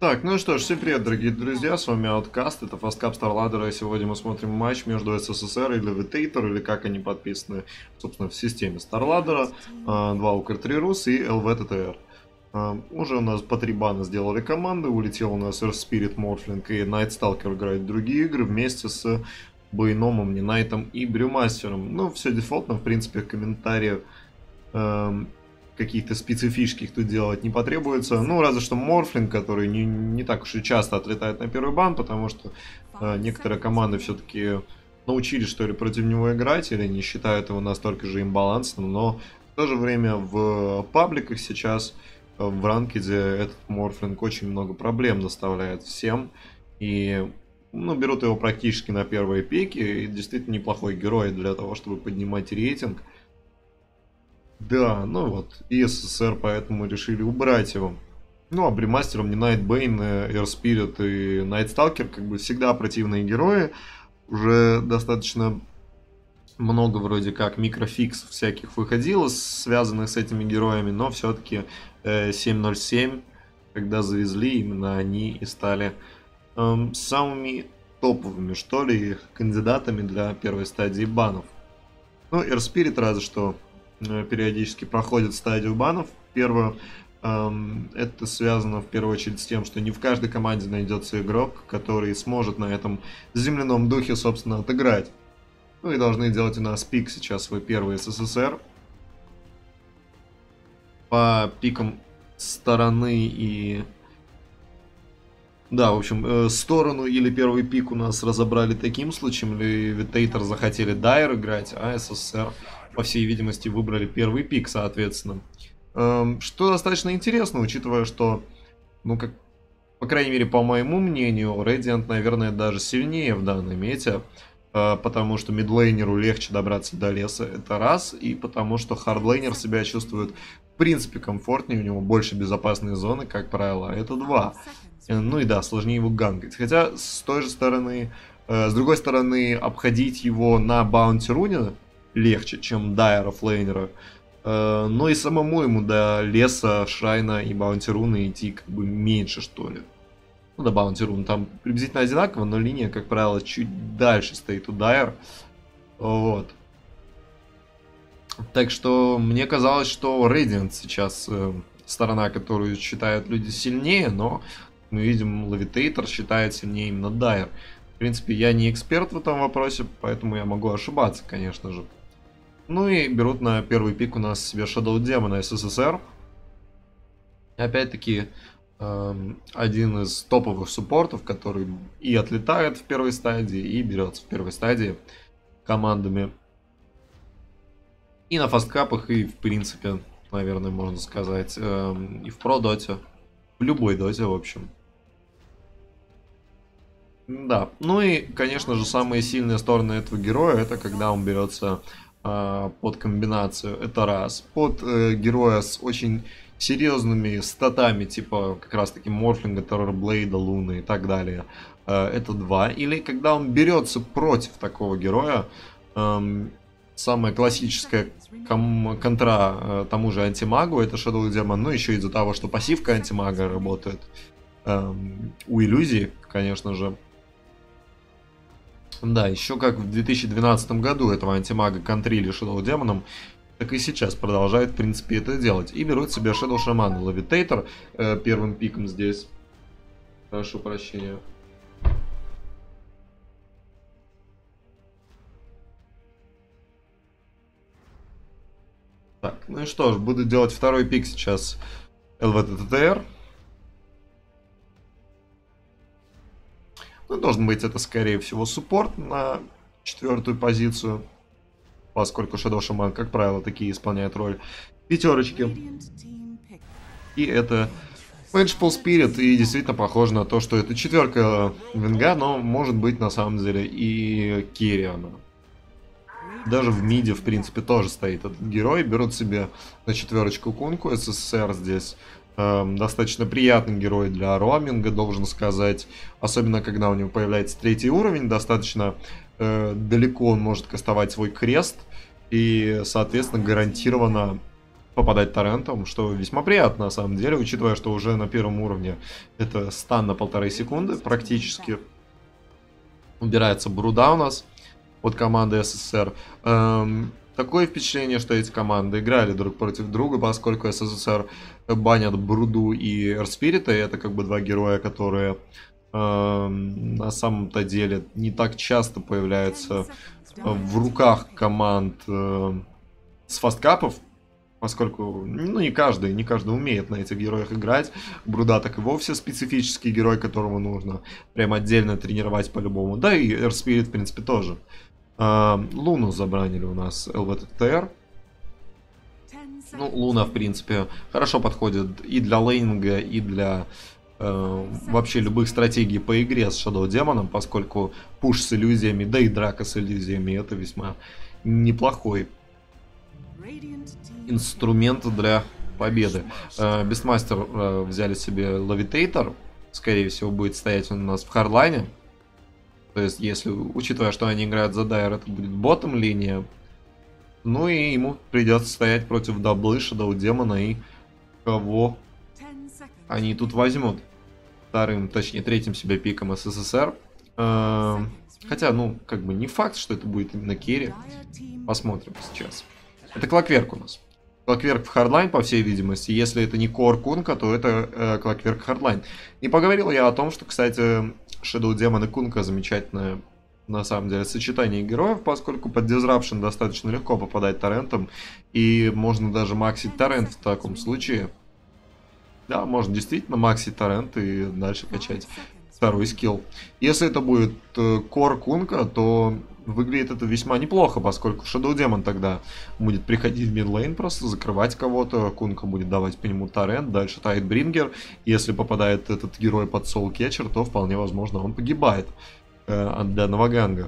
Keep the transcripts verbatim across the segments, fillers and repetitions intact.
Так, ну что ж, всем привет, дорогие друзья, с вами Outcast, это Fastcap StarLadder, и сегодня мы смотрим матч между СССР и Levitator, или как они подписаны, собственно, в системе StarLadder, два укр три рус и ЛВТТР. Уже у нас по три бана сделали команды, улетел у нас Earthspirit, Morphling и Nightstalker играть в другие игры вместе с Байномом, Нинайтом и Брюмастером. Ну, все дефолтно, в принципе, комментариев каких-то специфических тут делать не потребуется. Ну, разве что Морфлинг, который не, не так уж и часто отлетает на первый бан, потому что э, некоторые команды все-таки научились, что ли, против него играть, или не считают его настолько же имбалансным, но в то же время в пабликах сейчас, в ранкеде, этот Морфлинг очень много проблем доставляет всем, и ну, берут его практически на первые пики, и действительно неплохой герой для того, чтобы поднимать рейтинг. Да, ну вот, и СССР поэтому решили убрать его. Ну, а Бримастером не Найтбейн, Эйрспирит и Найтсталкер как бы всегда противные герои. Уже достаточно много вроде как микрофиксов всяких выходило, связанных с этими героями, но все-таки э, семь ноль семь, когда завезли, именно они и стали э, самыми топовыми, что ли, кандидатами для первой стадии банов. Ну, Эйрспирит разве что периодически проходит стадию банов. Первое, эм, это связано в первую очередь с тем, что не в каждой команде найдется игрок, который сможет на этом земляном духе, собственно, отыграть. Ну и должны делать у нас пик сейчас свой первый СССР. По пикам стороны и... Да, в общем, э, сторону или первый пик у нас разобрали таким случаем. Levitator захотели Дайр играть, а СССР, по всей видимости, выбрали первый пик, соответственно. Эм, что достаточно интересно, учитывая, что, ну, как, по крайней мере, по моему мнению, Radiant, наверное, даже сильнее в данной мете, э, потому что мидлейнеру легче добраться до леса, это раз, и потому что хардлейнер себя чувствует, в принципе, комфортнее, у него больше безопасные зоны, как правило, это два. Ну и да, сложнее его гангать. Хотя, с той же стороны, э, с другой стороны, обходить его на баунти руне легче, чем Дайера флейнера. Э, но и самому ему до леса, шрайна и баунти руны идти как бы меньше, что ли. Ну, до баунти рун там приблизительно одинаково, но линия, как правило, чуть дальше стоит у Дайер. Вот. Так что мне казалось, что Radiant сейчас э, сторона, которую считают люди сильнее, но мы видим, Levitator считает сильнее именно Дайер. В принципе, я не эксперт в этом вопросе, поэтому я могу ошибаться, конечно же. Ну и берут на первый пик у нас себе Shadow Demon СССР. Опять-таки, эм, один из топовых суппортов, который и отлетает в первой стадии, и берется в первой стадии командами. И на фасткапах, и в принципе, наверное, можно сказать, эм, и в про-доте. В любой доте, в общем. Да, ну и, конечно же, самые сильные стороны этого героя, это когда он берется э, под комбинацию, это раз. Под э, героя с очень серьезными статами, типа как раз таки Морфлинга, Террорблейда, Луны и так далее, э, это два. Или когда он берется против такого героя, э, самая классическая ком- контра э, тому же антимагу, это Shadow Demon, ну еще из-за того, что пассивка антимага работает э, у иллюзии, конечно же. Да, еще как в две тысячи двенадцатом году этого антимага контрили Shadow Демоном, так и сейчас продолжают, в принципе, это делать. И берут себе Shadow Shaman Levitator э, первым пиком здесь. Прошу прощения. Так, ну и что ж, буду делать второй пик сейчас ЛВТТР. Ну, должен быть это, скорее всего, суппорт на четвертую позицию, поскольку Shadow Shaman, как правило, такие исполняют роль пятерочки. И это Vengeful Spirit, и действительно похоже на то, что это четверка Венга, но может быть на самом деле и Кириана. Даже в миде, в принципе, тоже стоит этот герой. Берут себе на четверочку Кунку, СССР здесь. Эм, достаточно приятный герой для роаминга, должен сказать. Особенно, когда у него появляется третий уровень. Достаточно э, далеко он может кастовать свой крест. И, соответственно, гарантированно попадать торрентом, что весьма приятно на самом деле, учитывая, что уже на первом уровне это стан на полторы секунды практически. Убирается Бруда у нас от команды СССР. Эм, такое впечатление, что эти команды играли друг против друга, поскольку СССР банят Бруду и Эрспирита, и это как бы два героя, которые эм, на самом-то деле не так часто появляются в руках команд э, с фасткапов, поскольку ну, не каждый, не каждый умеет на этих героях играть. Бруда так и вовсе специфический герой, которому нужно прям отдельно тренировать по-любому. Да и Эрспирит, в принципе, тоже. А, Луну забранили у нас ЛВТТР. Ну, Луна, в принципе, хорошо подходит и для лейнинга, и для э, вообще любых стратегий по игре с Shadow Демоном, поскольку пуш с иллюзиями, да и драка с иллюзиями, это весьма неплохой инструмент для победы. Бестмастер э, взяли себе Левитейтор. Скорее всего, будет стоять он у нас в хардлайне. То есть, если, учитывая, что они играют за Дайр, это будет ботом линия. Ну и ему придется стоять против даблы, Shadow Демона и кого они тут возьмут. Вторым, точнее, третьим себе пиком СССР. Э, хотя, ну, как бы не факт, что это будет именно керри. Посмотрим сейчас. Это Клокверк у нас. Клокверк в хардлайн, по всей видимости. Если это не Кор Кунка, то это э, Клокверк хардлайн. Не поговорил я о том, что, кстати, Shadow Demon и Кунка замечательное, на самом деле, сочетание героев, поскольку под Disruption достаточно легко попадать торрентом. И можно даже максить торрент в таком случае. Да, можно действительно максить торрент и дальше качать второй скилл. Если это будет э, Кор Кунка, то выглядит это весьма неплохо, поскольку Shadow Demon тогда будет приходить в мидлейн, просто закрывать кого-то, Кунка будет давать по нему торрент, дальше Тайтбрингер. Если попадает этот герой под Soul Catcher, то вполне возможно он погибает э, от данного ганга.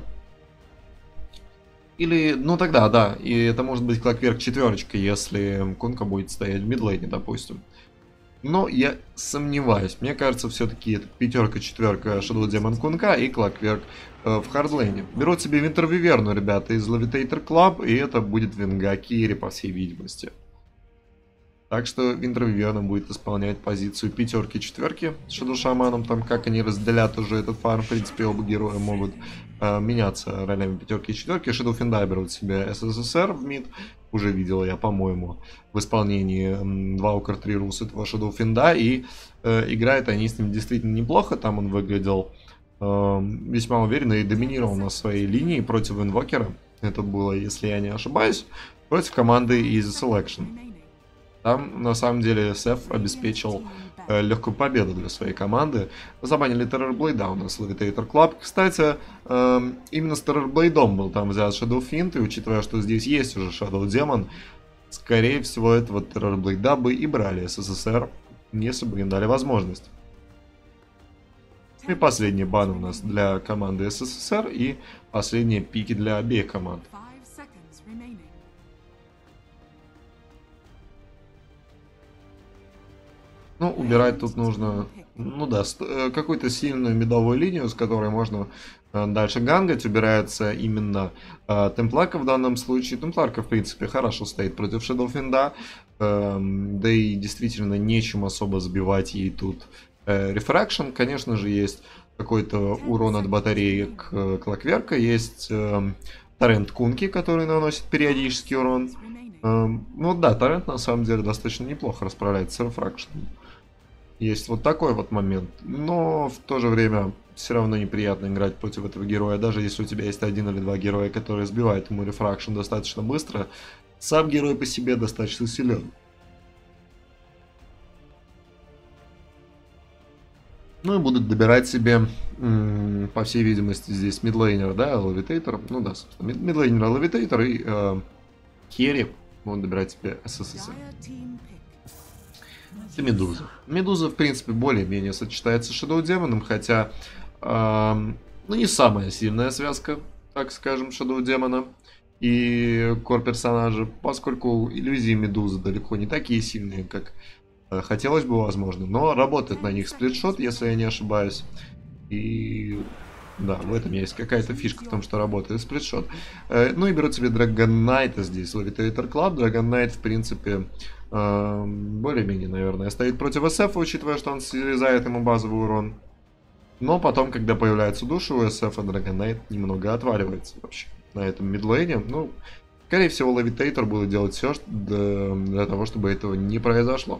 Или, ну тогда, да, и это может быть Клокверк четверочка, если Кунка будет стоять в мидлейне, допустим. Но я сомневаюсь. Мне кажется, все-таки это пятерка-четверка Shadow Demon Кунка и Клокверк э, в хардлейне. Берут себе Винтервиверну, ребята, из Levitator Club, и это будет Винга Кири, по всей видимости. Так что Винтервиверна будет исполнять позицию пятерки-четверки с Shadow Шаманом. Там как они разделят уже этот фарм, в принципе, оба героя могут э, меняться ролями пятерки и четверки. Shadow Финда берут себе СССР в мид. Уже видел я, по-моему, в исполнении два укр три рус этого Shadow Финда. И э, играют они с ним действительно неплохо. Там он выглядел э, весьма уверенно и доминировал на своей линии против инвокера. Это было, если я не ошибаюсь, против команды Easy Selection. Там, на самом деле, Сеф обеспечил э, легкую победу для своей команды. Забанили Terrorblade у нас Levitator Club. Кстати, э, именно с Terrorblade был там взят Shadow Fiend, и учитывая, что здесь есть уже Shadow Demon, скорее всего, этого Terrorblade бы и брали СССР, если бы им дали возможность. И последний бан у нас для команды СССР, и последние пики для обеих команд. Ну, убирать тут нужно, ну да, какую-то сильную медовую линию, с которой можно э, дальше гангать. Убирается именно э, Темпларка в данном случае. Темпларка, в принципе, хорошо стоит против Shadow Fiend. Э, да и действительно нечем особо забивать ей тут э, Refraction. Конечно же, есть какой-то урон от батареи к Клокверка. Есть э, Торрент Кунки, который наносит периодический урон. Э, ну да, Торрент на самом деле достаточно неплохо расправляется с Refraction. Есть вот такой вот момент, но в то же время все равно неприятно играть против этого героя, даже если у тебя есть один или два героя, которые сбивают ему рефракшн достаточно быстро, сам герой по себе достаточно силен. Ну и будут добирать себе, по всей видимости, здесь мидлейнер, да, Левитейтор, ну да, собственно, мидлейнер, Левитейтор и э, керри будут добирать себе СССР. Это Медуза. Медуза, в принципе, более-менее сочетается с Shadow Демоном, хотя, э, ну, не самая сильная связка, так скажем, Shadow Демона и кор-персонажа, поскольку иллюзии Медузы далеко не такие сильные, как э, хотелось бы, возможно, но работает на них сплитшот, если я не ошибаюсь, и... Да, в этом есть какая-то фишка в том, что работает сплитшот. Э, ну и берут себе Dragon Knight здесь, Levitator Club. Dragon Knight, в принципе, Э, более-менее, наверное, стоит против эс эф, учитывая, что он срезает ему базовый урон. Но потом, когда появляются души у эс эф, Dragon Knight немного отваливается вообще на этом мидлейне. Ну, скорее всего, Levitator будет делать все для того, чтобы этого не произошло.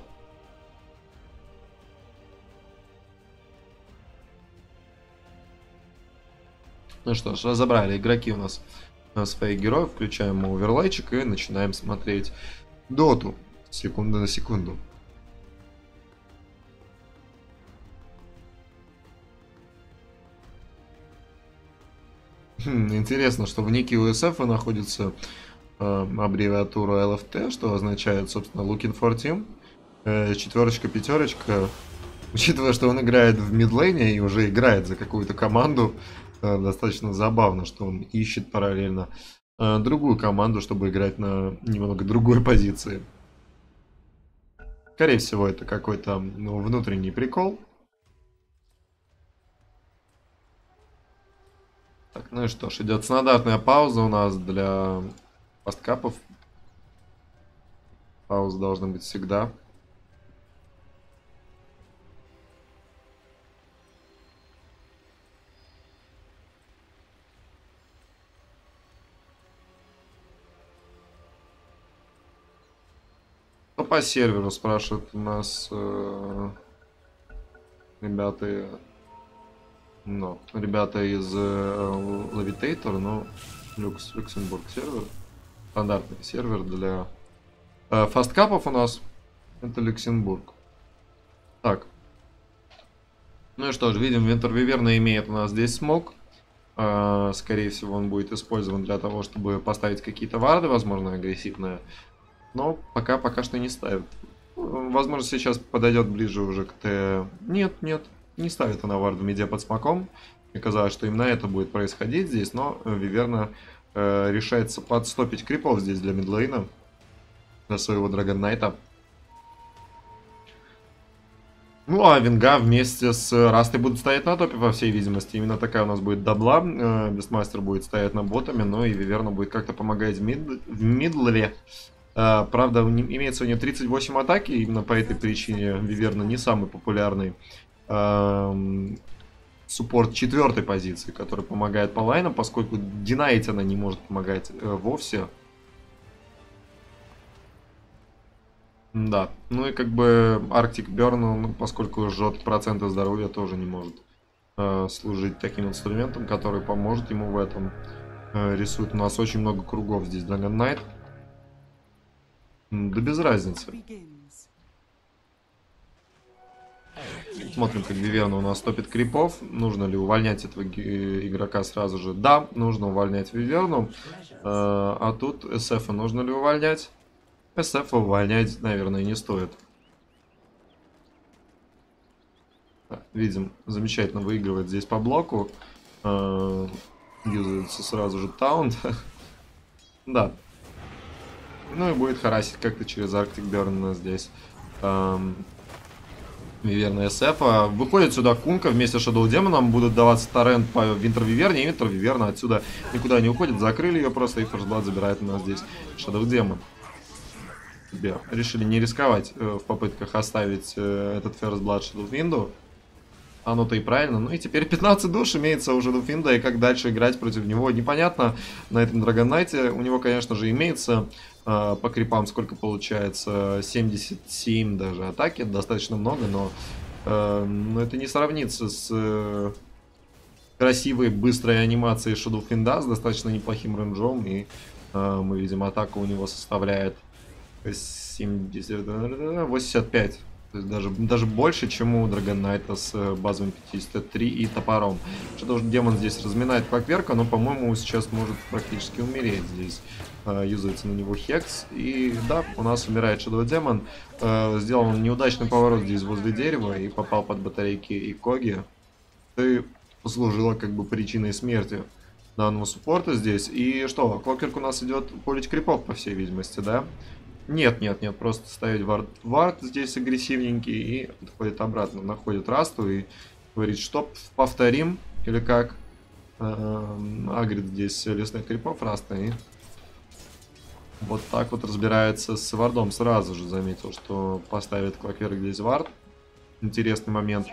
Ну что ж, разобрали игроки у нас своих героев, включаем оверлайчик и начинаем смотреть доту. Секунда на секунду. Хм, интересно, что в нике у эс эф находится э, аббревиатура эл эф ти, что означает, собственно, Looking for Team. Э, четверочка, пятерочка. Учитывая, что он играет в мидлейне и уже играет за какую-то команду, э, достаточно забавно, что он ищет параллельно э, другую команду, чтобы играть на немного другой позиции. Скорее всего, это какой-то ну, внутренний прикол. Так, ну и что ж, идет стандартная пауза у нас для посткапов. Пауза должна быть всегда. Что по серверу, спрашивают у нас э, ребята, ну, ребята из э, Levitator, но Люкс, Люксембург сервер. Стандартный сервер для э, фасткапов у нас. Это Люксембург. Так. Ну и что ж, видим, Винтер Виверна имеет у нас здесь смог. Э, скорее всего, он будет использован для того, чтобы поставить какие-то варды, возможно, агрессивные. Но пока, пока что не ставит. Возможно, сейчас подойдет ближе уже к Т. Нет, нет, не ставит она вард в миде под смоком. Мне казалось, что именно это будет происходить здесь, но Виверна э, решается подстопить крипов здесь для мидлейна. Для своего Dragon Knight'а. Ну, а Винга вместе с Растой будут стоять на топе, по всей видимости. Именно такая у нас будет дабла. Э, Бестмастер будет стоять на ботами, но и Виверна будет как-то помогать в, мид... в мидле. Uh, правда, имеется у нее тридцать восемь атаки, именно по этой причине Виверна не самый популярный uh, суппорт четвертой позиции, который помогает по лайнам, поскольку динаить она не может помогать uh, вовсе. Да, ну и как бы Arctic Burn, ну, поскольку жжет проценты здоровья, тоже не может uh, служить таким инструментом, который поможет ему в этом. Uh, рисует у нас очень много кругов здесь Dragon Knight. Да без разницы. Смотрим, как Виверна у нас топит крипов. Нужно ли увольнять этого игрока сразу же? Да, нужно увольнять Виверну. А тут эс эф нужно ли увольнять? эс эф увольнять, наверное, не стоит. Видим, замечательно выигрывает здесь по блоку. Юзается сразу же таунт. Да. Ну и будет харасить как-то через Arctic Burn у нас здесь. Эм, Виверна эс эф. Выходит сюда Кунка вместе с Shadow Демоном. Будут даваться торрент по Винтер Виверне. И Винтер Виверна отсюда никуда не уходит. Закрыли ее просто. И First Blood забирает у нас здесь Shadow Demon. Решили не рисковать э, в попытках оставить э, этот First Blood Shadow Window. Оно-то и правильно. Ну и теперь пятнадцать душ имеется у Shadow Fiend, и как дальше играть против него непонятно. На этом Dragon Knight'е у него, конечно же, имеется э, по крипам сколько получается, семьдесят семь даже атаки, достаточно много, но, э, но это не сравнится с э, красивой быстрой анимацией Shadow Fiend с достаточно неплохим рейнджом, и э, мы видим, атака у него составляет семьдесят, восемьдесят пять. То есть даже, даже больше, чем у Dragon Knight с базовым пятьдесят три и топором. Что-то демон здесь разминает клокверка, но, по-моему, сейчас может практически умереть здесь. Э, юзается на него Хекс. И да, у нас умирает Shadow Demon. Э, сделал он неудачный поворот здесь возле дерева и попал под батарейки и Коги. И послужило как бы причиной смерти данного суппорта здесь. И что, клокверк у нас идет полить крипов, по всей видимости, да? Нет, нет, нет, просто ставить вард, вард здесь агрессивненький и отходит обратно, находит Расту и говорит, что повторим, или как, агрит здесь лесных крипов Раста и Вот так вот разбирается с вардом. Сразу же заметил, что поставит Clockwork здесь вард. Интересный момент.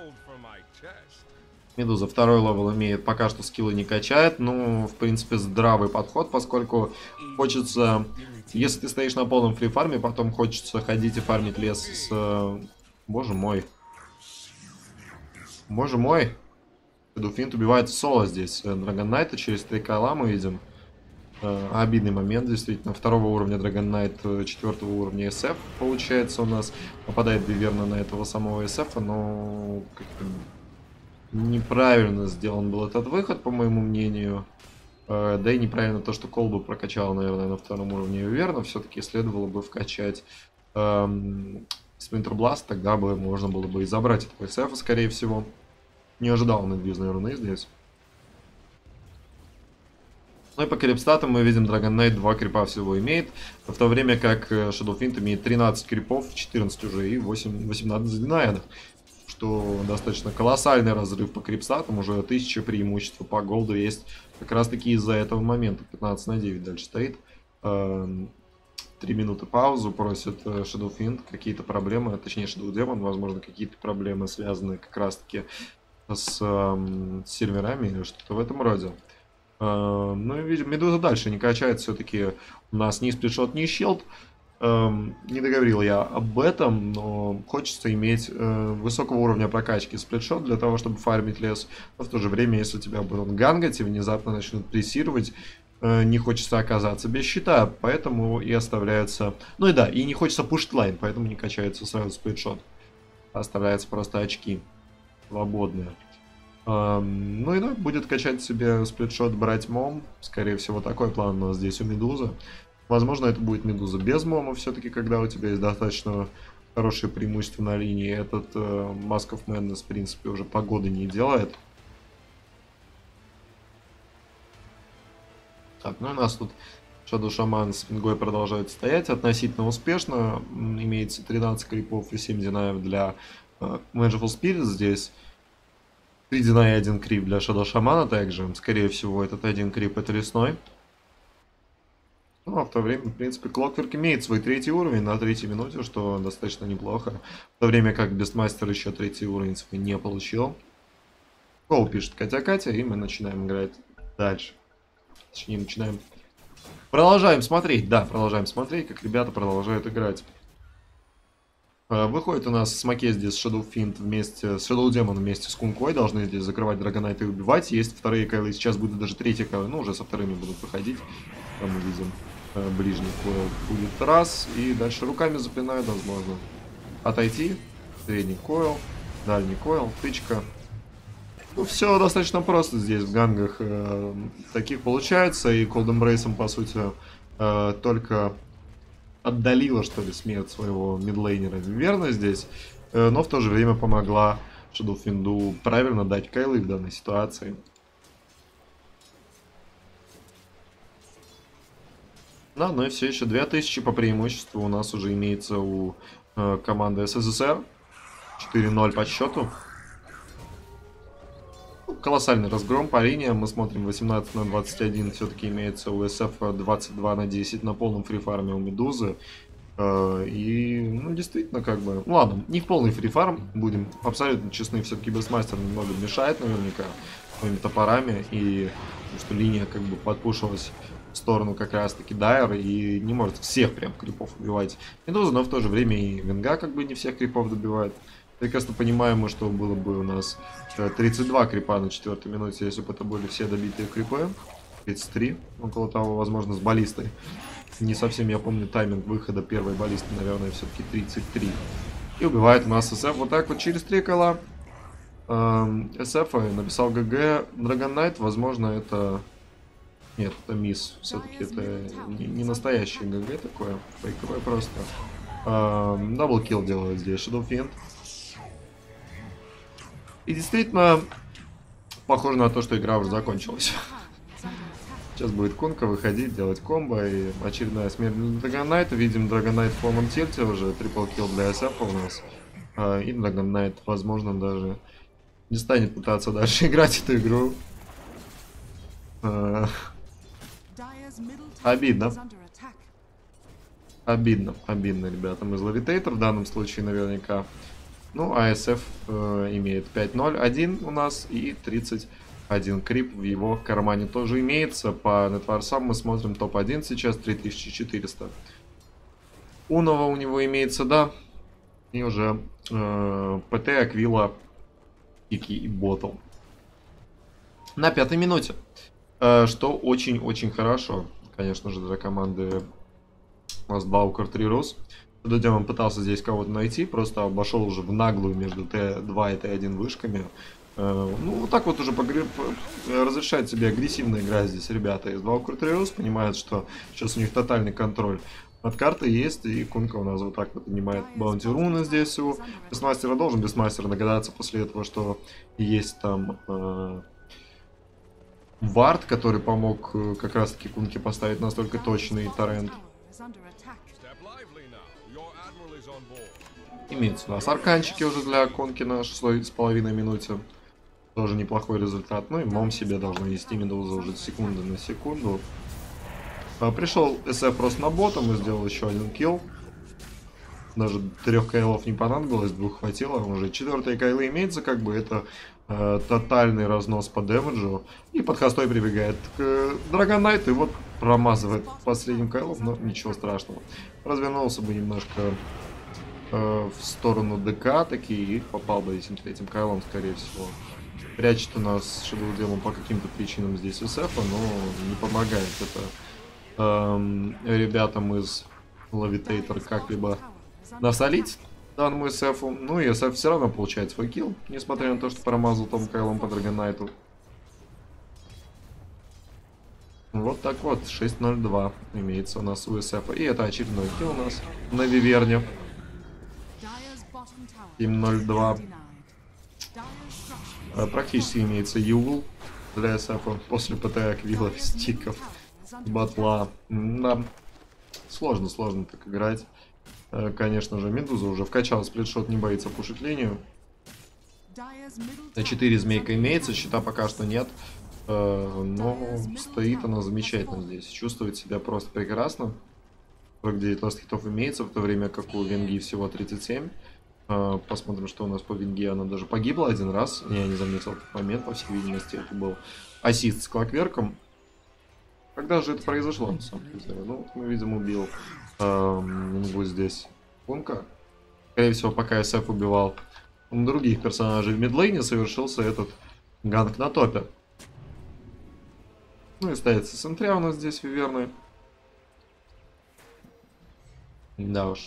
Медуза второй левел имеет, пока что скиллы не качает. Ну, в принципе, здравый подход, поскольку хочется... Если ты стоишь на полном фрифарме, потом хочется ходить и фармить лес с... Боже мой. Боже мой. Дуфинт убивает соло здесь. Драгон Найта через три кола мы видим. Обидный момент, действительно. Второго уровня Dragon Knight, четвертого уровня эс эф получается у нас. Попадает верно на этого самого эс эф, но как-то неправильно сделан был этот выход, по моему мнению. Да и неправильно то, что колбу прокачал, наверное, на втором уровне верно. Все-таки следовало бы вкачать эм, Splinter Blast, тогда бы можно было бы и забрать этого эс эф, скорее всего. Не ожидал он инвизной руны здесь. Ну и по крипстатам мы видим, Dragon Knight два крипа всего имеет, в то время как Shadowfiend имеет тринадцать крипов, четырнадцать уже и восемь, восемнадцать динаядов, что достаточно колоссальный разрыв по крипстатам, уже тысяча преимущества по голду есть как раз таки из-за этого момента. Пятнадцать на девять дальше стоит. Три минуты паузу просит Shadowfiend, какие-то проблемы, точнее Shadow Demon, возможно какие-то проблемы связанные как раз таки с э, серверами или что-то в этом роде. Uh, ну и видим, Медуза дальше не качает, все-таки у нас ни сплитшот, ни щелд. Uh, не договорил я об этом, но хочется иметь uh, высокого уровня прокачки сплитшот для того, чтобы фармить лес. Но в то же время, если тебя будут гангать и внезапно начнут прессировать, uh, не хочется оказаться без щита, поэтому и оставляется... Ну и да, и не хочется пуштлайн, поэтому не качается сразу сплитшот. Оставляется просто очки свободные. Um, ну и да, будет качать себе сплитшот, брать мом. Скорее всего, такой план у нас здесь у Медузы. Возможно, это будет Медуза без мома, все-таки, когда у тебя есть достаточно хорошее преимущество на линии. Этот uh, Mask of Madness, в принципе, уже погоды не делает. Так, ну и у нас тут Shadow Shaman с Вингой продолжают стоять относительно успешно. Имеется тринадцать крипов и семь динаев для uh, Magicful Spirit здесь. три дина и один крип для Shadow Shaman также. Скорее всего, этот один крип это лесной. Ну, а в то время, в принципе, Clockwork имеет свой третий уровень на третьей минуте, что достаточно неплохо. В то время как Бестмастер еще третий уровень свой не получил. Кол пишет Катя-Катя, и мы начинаем играть дальше. Точнее, начинаем... Продолжаем смотреть, да, продолжаем смотреть, как ребята продолжают играть. Выходит у нас Смоке здесь Shadowfiend вместе с Shadow Demon вместе с Кункой. Должны здесь закрывать Dragon Knight и убивать. Есть вторые кайлы, сейчас будут даже третьи кайлы. Ну, уже со вторыми будут выходить. Там мы видим ближний койл будет раз. И дальше руками запинают, возможно. Отойти. Средний койл. Дальний койл. Тычка. Ну, все достаточно просто здесь в гангах. Э, таких получается. И Cold Embrace, по сути, э, только... отдалила, что ли, смерть своего мидлейнера верно здесь, но в то же время помогла Shadowfiend правильно дать кайлы в данной ситуации. Да, ну и все еще две тысячи по преимуществу у нас уже имеется у э, команды эс эс эс эр. четыре ноль по счету. Колоссальный разгром по линиям. Мы смотрим восемнадцать на двадцать один. Все-таки имеется у эс эф двадцать два на десять на полном фрифарме у Медузы. И, ну, действительно, как бы... Ну, ладно, не в полный фрифарм. Будем абсолютно честны. Все-таки Бестмастер немного мешает наверняка своими топорами. И что линия как бы подпушилась в сторону как раз-таки Дайер. И не может всех прям крипов убивать Медуза. Но в то же время и Венга как бы не всех крипов добивает. Прекрасно понимаем мы, что было бы у нас тридцать два крипа на четвертой минуте, если бы это были все добитые крипы. тридцать три, около того, возможно, с баллистой. Не совсем я помню тайминг выхода первой баллисты, наверное, все-таки тридцать три. И убивает у нас эс эф вот так вот через три кола. эс эф написал ГГ Dragon Knight, возможно, это... Нет, это мисс. Все-таки это не, не настоящий ГГ такое, фейковое просто. Даблкилл делает здесь Shadowfiend. И действительно, похоже на то, что игра уже закончилась. Сейчас будет Кунка выходить, делать комбо. И очередная смерть для Dragon Knight. Видим Dragon Knight в полном тильте уже. Трипл килл для эс эф у нас. И Dragon Knight, возможно, даже не станет пытаться дальше играть эту игру. Обидно. Обидно, обидно ребятам из Levitator в данном случае наверняка. Ну, а эс эф э, имеет пять ноль один у нас и тридцать один крип в его кармане тоже имеется. По нетварсам мы смотрим топ один сейчас, три тысячи четыреста. Унова у него имеется, да. И уже э, ПТ, Аквила, Пики и Ботл. На пятой минуте. Э, что очень-очень хорошо, конечно же, для команды Lastbauker три Rus. Дойдем, он пытался здесь кого-то найти, просто обошел уже в наглую между Т два и Т один вышками. Э, ну, вот так вот уже погреб... разрешает себе агрессивно играть здесь ребята из Lastbauker три Rus. Понимают, что сейчас у них тотальный контроль от карты есть, и Кунка у нас вот так вот поднимает баунти руны здесь у Бестмастера. Должен Бестмастер догадаться после этого, что есть там э, Вард, который помог э, как раз таки Кунке поставить настолько точный торрент. Имеются у нас арканчики уже для Конки на шестой с половиной минуте. Тоже неплохой результат. Ну и Мом себе должен вести Медуза уже секунды на секунду. Пришел эс эф просто на ботом и сделал еще один килл. Даже трех кайлов не понадобилось, двух хватило. Уже четвертые кайлы имеется, как бы это э, тотальный разнос по дэмэджу. И под хостой прибегает к Драгон Найт и вот промазывает последним кайлом, но ничего страшного. Развернулся бы немножко э, в сторону ДК таки и попал бы этим третьим кайлом, скорее всего. Прячет у нас Shadow Demon по каким-то причинам здесь эс эф, но не помогает это Эм, ребятам из Levitator как-либо насолить данному эс эф. Ну и эс эф все равно получает свой килл, несмотря на то, что промазал Том Кайлом по Драгонайту. Вот так вот, шесть ноль два имеется у нас у эс эф. И это очередной килл у нас на Виверне. семь ноль два. Практически имеется Юл для эс эф после ПТ Аквила, стиков, батла. Да. Сложно, сложно так играть. Конечно же, Медуза уже вкачал сплитшот, не боится пушить линию. четыре змейка имеется, щита пока что нет. Но стоит она замечательно здесь. Чувствует себя просто прекрасно. сорок девять ласт хитов имеется, в то время как у Венги всего тридцать семь. Посмотрим, что у нас по Венге. Она даже погибла один раз. Я не заметил этот момент, по всей видимости. Это был ассист с клокверком. Когда же это произошло, на самом деле? Ну, мы видим, убил Венгу здесь Кунка. Скорее всего, пока эс эф убивал других персонажей в мидлейне, совершился этот ганк на топе. Ну и ставится центря у нас здесь Виверны. Да уж.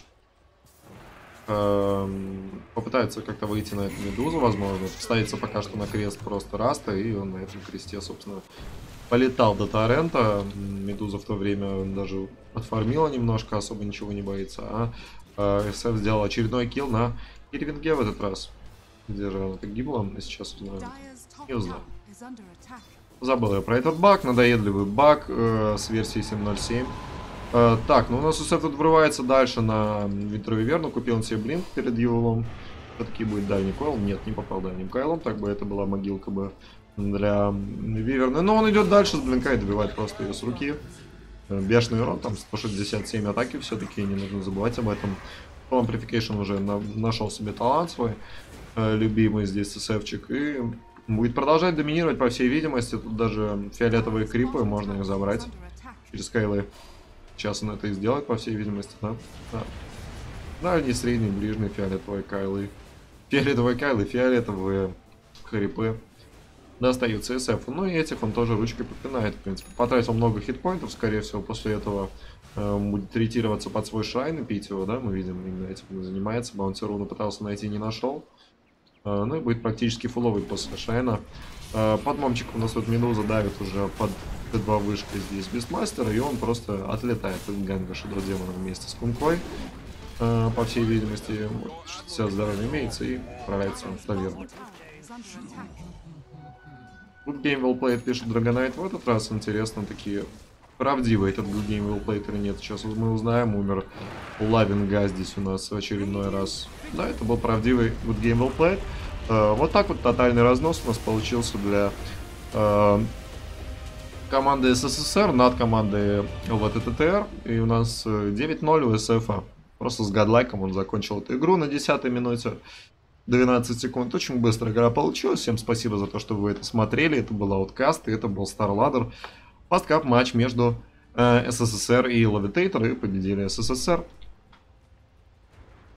Попытается как-то выйти на эту Медузу, возможно. Ставится пока что на крест просто Раста, и он на этом кресте, собственно, полетал до торрента. Медуза в то время даже отфармила немножко, особо ничего не боится. А эс эф сделал очередной килл на Ирвинге в этот раз. Где же она погибла? Мы сейчас узнаем. Не узнаю. Забыл я про этот баг. Надоедливый баг э, с версии семь ноль семь. Uh, так, ну у нас эс эф тут врывается дальше на Винтер Виверну. Купил он себе блинк перед Юлом. Все-таки будет дальний койл. Нет, не попал дальним кайлом. Так бы это была могилка бы для Виверны. Но он идет дальше с блинка и добивает просто ее с руки. Бешеный урон, там сто шестьдесят семь атаки все-таки, не нужно забывать об этом. Amplification уже на нашел себе талант свой. Uh, любимый здесь эс-эфчик. И будет продолжать доминировать, по всей видимости. Тут даже фиолетовые крипы, можно их забрать через кайлы. Сейчас он это и сделает, по всей видимости, да? Да. Дальний, средний, ближний, фиолетовые кайлы. Фиолетовые кайлы, фиолетовые крипы. Достаются эс эф. Ну и этих он тоже ручкой попинает, в принципе. Потратил много хитпоинтов, скорее всего, после этого э, будет ретироваться под свой шрайн и пить его, да? Мы видим, именно этим он занимается. Баунти руну пытался найти, не нашел. Э, ну и будет практически фуловый после шрайна. Э, под момчик у нас вот Медуза давит уже под Т два вышка здесь Бестмастера, и он просто отлетает от ганга Shadow Demon вместе с Кункой. Э, по всей видимости, шестьдесят здоровья имеется и отправляется в таверну. Good game well played, пишет Dragonite. В этот раз интересно, такие правдивые этот good game well played или нет. Сейчас мы узнаем. Умер Лавинга здесь у нас в очередной раз. Да, это был правдивый good game well played. Э, вот так вот тотальный разнос у нас получился для... Э, команда СССР над командой ЛВТТР. И у нас девять ноль у СФ. Просто с гадлайком он закончил эту игру на десятой минуте. двенадцать секунд. Очень быстро игра получилась. Всем спасибо за то, что вы это смотрели. Это был Outcast, и это был StarLadder. Фасткап матч между э, СССР и Levitator. И победили СССР.